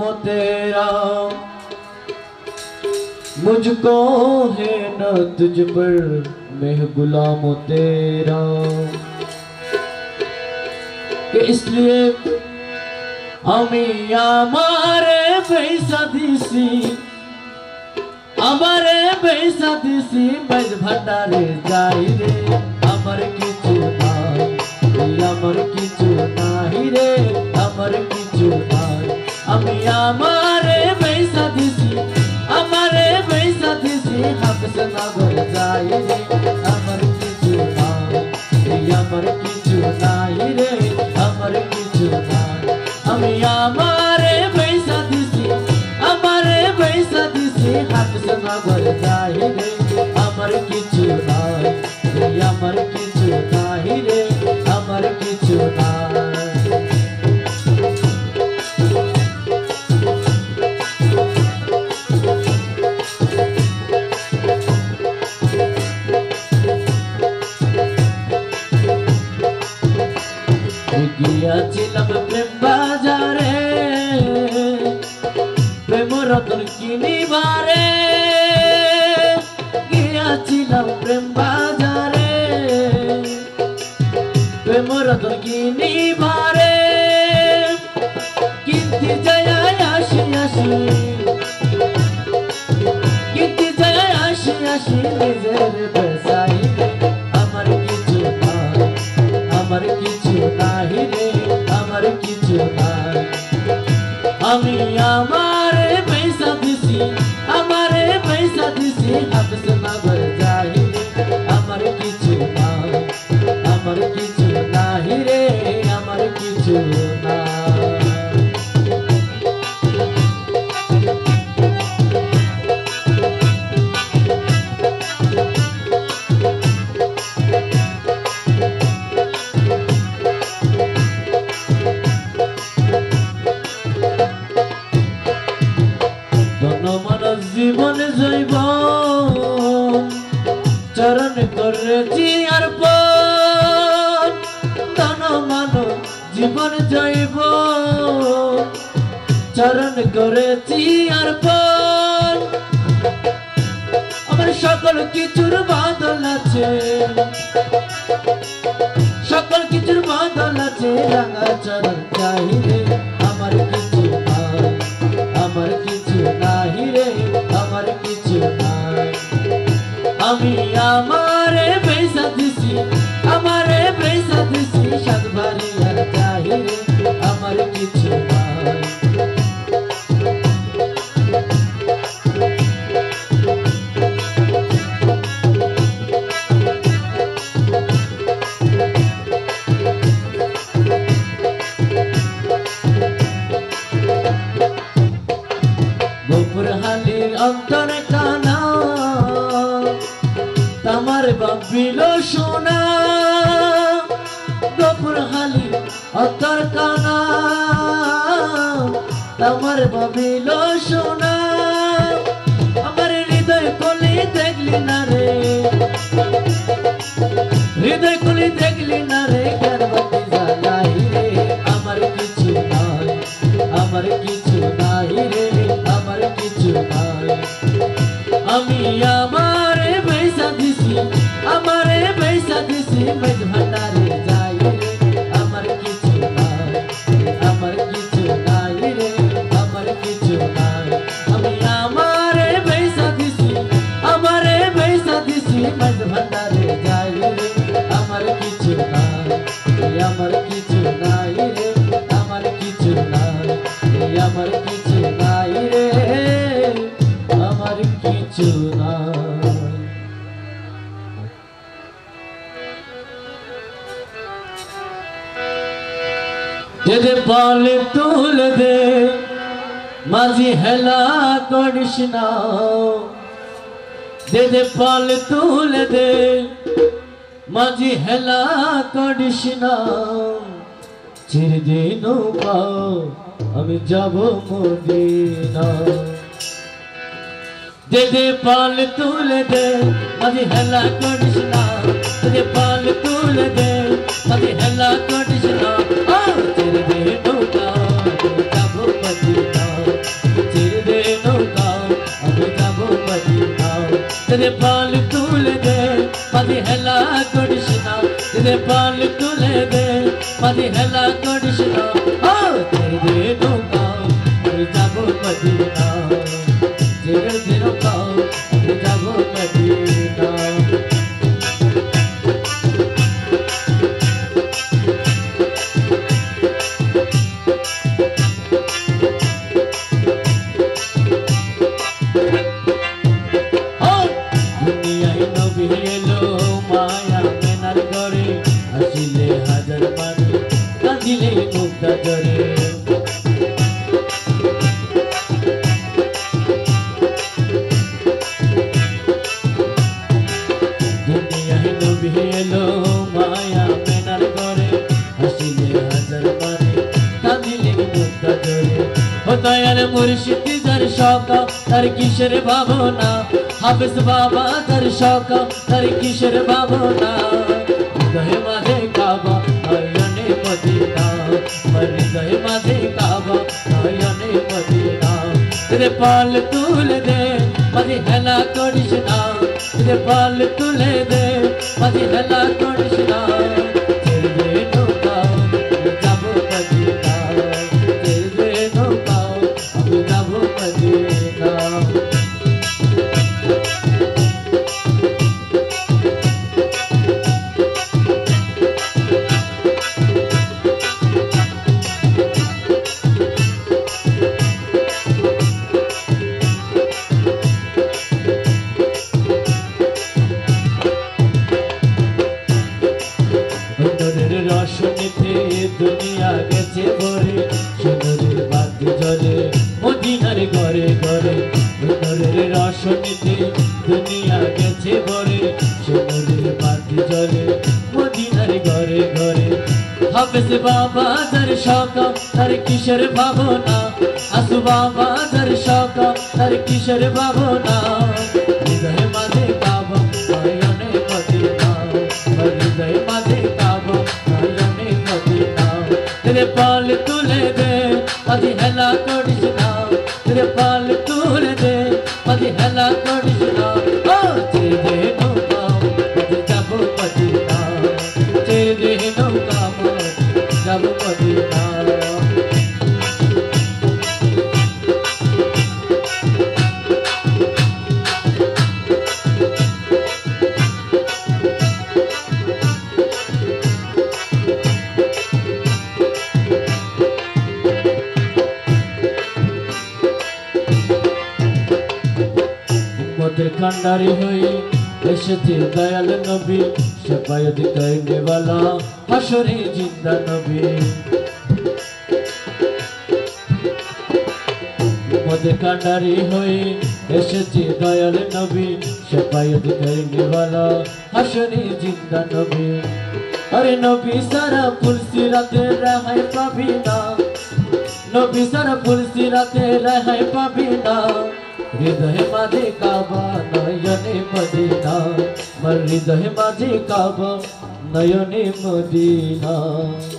तेरा, मुझको है न तुझ पर मैं गुलाम तेरा। कि इसलिए আমি আমারে পয়সা দিছি, আমারে পয়সা দিছি মাঝ ভান্ডারে যাই রে, আমার কিছু নাই, আমার কিছু নাই রে, আমার কিছু নাই। আমি আমারে পয়সা দিছি, আমারে পয়সা দিছি হাফেজ নগর যাই রে, আমার কিছু নাই, আমার কিছু নাই রে, আমার কিছু নাই। আমি আমারে পয়সা দিছি, আমারে পয়সা দিছি হাফেজ নগর যাই রে, আমার কিছু নাই, আমার কিছু নাই রে, আমার কিছু নাই। গিয়াছিলাম প্রেম বাজারে, প্রেম রতন কিনিবারে, গিয়াছিলাম প্রেম বাজারে, প্রেম রতন কিনিবারে, কিনতে যায় আসি আসি, কিনতে যায় আসি আসি নিজের বেসাই, আমার কিছু নাই, আমার কিছু নাই রে, আমার কিছু নাই। আমি আমারে পয়সা দিছি, আমারে পয়সা দিছি হাফেজ নগর যাই রে, আমার কিছু নাই, আমার কিছু নাই রে, আমার কিছু নাই। জীবন জৈবন চরণ করেছি অর্পণ, তন মন জীবন জৈবন চরণ করেছি অর্পণ। আমার সকল কিছুর বাদল আছে, সকল কিছুর বাদল আছে, রাঙা চরণ চাই রে, আমার কিছু নাই, আমার কিছু নাই রে, আমার কিছু নাই। আমি আমারে পয়সা দিছি, আমারে পয়সা দিছি সাতবারে আর চাই রে, আমার কিছু নাই। গোপুরহালির অন্তর কানা তামার বাবিল সোনা, গোপুরহালির অন্তর কানা তামার বাবিল সোনা। আমার হৃদয় কলি দেখলি না রে, হৃদয় কলি দেখলি না রে, কেন বাতি জ্বালাই রে, আমার কিছু নাই, আমার কিছু নাই রে, আমার কিছু নাই। আমি আমারে পয়সা দিছি, আমারে পয়সা দিছি মেঘ ভান্ডারে যাই রে, আমার কিছু নাই, আমার কিছু নাই রে, আমার কিছু নাই। আমি আমারে পয়সা দিছি, আমারে পয়সা দিছি মেঘ ভান্ডারে যাই রে, আমার কিছু নাই, আমার কিছু নাই রে, আমার কিছু নাই, আমার কিছু নাই রে, আমার কিছু নাই। দে পালে তুলে দে মাঝি হেলা করিস না, দে পালে তুলে দে মাঝি হেলা করিস না, ছেড়ে দে নৌকা আমি যাব মদিনা। দে পাল তুলে দে মাঝি হেলা করিস না, দে পাল তুলে দে মাঝি হেলা করিস না, ছেড়ে দে নৌকা যাব মদিনা। দিলে পাল তুলে দে মাঝে হেলা করিস না দিলে পাল তুলে দে মাঝে হেলা করিস না ও তেরে নৌকা আমি যাব মদিনা তেরে নৌকা আমি যাব মদিনা আসিলে হাজার মানে কাঁদিলে মুক্তা জরে দুনিয়ায় নবী এলো মায়া মেনার ঘরে আসিলে হাজার মানে কাঁদিলে মুক্তা জরে ও দয়াল মুর্শিদ যার শখ তার কিসের ভাবনা হাফেজ বাবা তার শখ তার কিসের ভাবনা হৃদয় মাঝে কাবা নয়নে মদিনা হৃদয় মাঝে কাবা নয়নে মদিনা তেরে পাল তুলে দে মাঝে হেলা করিস না তেরে পাল তুলে দে মাঝে হেলা করিস না তেরে নৌকা আমি যাব মদিনা তেরে নৌকা আমি যাব মদিনা রসনীতে দুনিয়া গেছে ভরে সুন্দরের বাতি জলে মদিনার ঘরে ঘরে সুন্দরের রসনীতে দুনিয়া গেছে ভরে সুন্দরের বাতি জলে মদিনার ঘরে ঘরে হাফেজ বাবা যার শখ তার কিসের ভাবনা আসু বাবা যার শখ তার কিসের ভাবনা হৃদয় মাঝে কাবা নয়নে মদিনা হৃদয় মাঝে কাবা নয়নে মদিনা তেরে পাল তুলে দে মাঝে হেলা করিস না তেরে পাল তুলে দে মাঝে হেলা করিস না ও তেরে নৌকা মাঝে যাব মদিনা তেরে নৌকা মাঝে যাব মদিনা মতের কান্ডারি হয়ে এসেছে দয়াল নবী শাফায়াত করনে वाला হাশরে জিন্দা নবী মতের কান্ডারি হয়ে এসেছে দয়াল নবী শাফায়াত করনে वाला হাশরে জিন্দা নবী আরে নবী সারা ফুল সিরাতে রাহাই পাবি না নবী সারা ফুল সিরাতে রাহাই পাবি না হৃদয় মাঝে কাবা নয়নে মদিনা হৃদয় মাঝে কাবা নয়নে মদিনা।